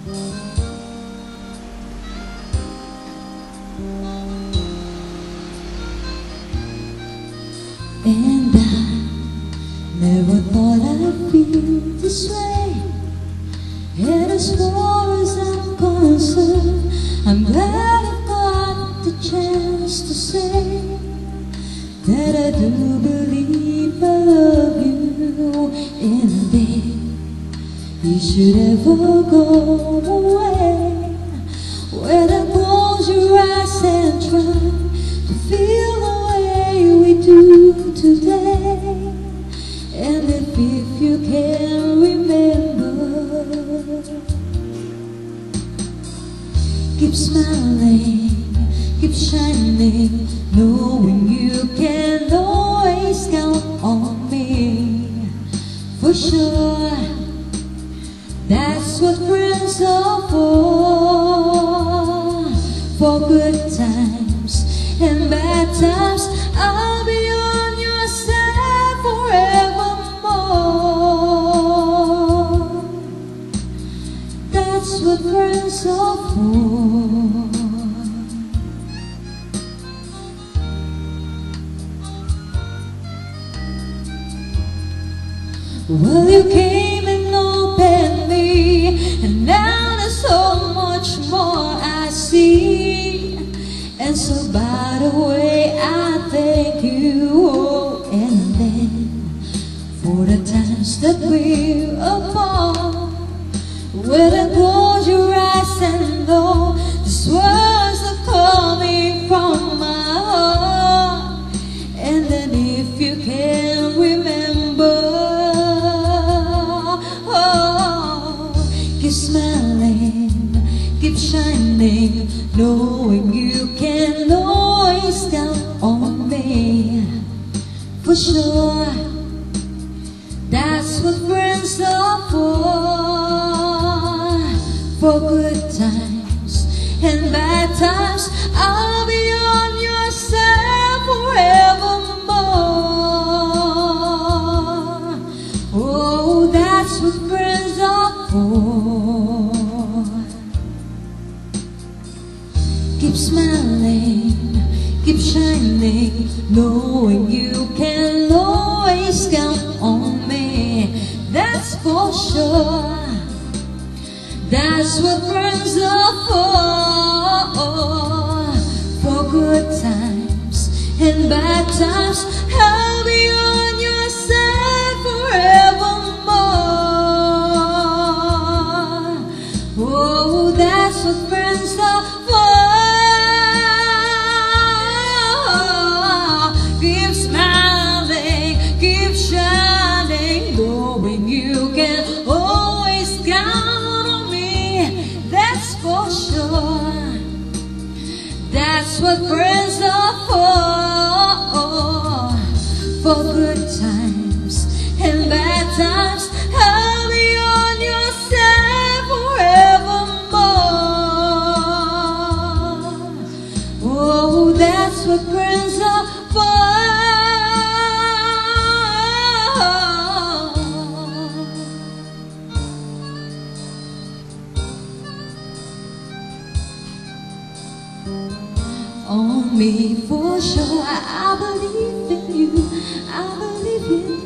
And I never thought I'd feel this way. And as far as I'm concerned, I'm glad I got the chance to say that I do believe I love you. And if you should ever go away, when I close your eyes and try to feel the way we do today, and if you can remember, keep smiling, keep shining, knowing you can always count on me. For sure, that's what friends are for good times and bad times. I'll be on your side forevermore. That's what friends are for. Well, you came and opened me, and now there's so much more I see. And so by the way, I thank you. Oh, and then for the times that we're apart, when I close your eyes and know these words are coming from my heart. And then if you can remember, keep smiling, keep shining, knowing you can always count on me. For sure, that's what friends are for good times and bad times. I'll be on your side forevermore. Oh, that's what friends are for. Keep smiling, keep shining, knowing you can always count on me. That's for sure. That's what friends are for good times and bad times. I'll be on your side forevermore. Oh, that's what friends are for. Keep smiling, keep shining, knowing you can always count on me. That's for sure. That's what friends are for good times and bad times. I'll be on your side forevermore. Oh, that's what friends are for. On me for sure, I believe in you, I believe in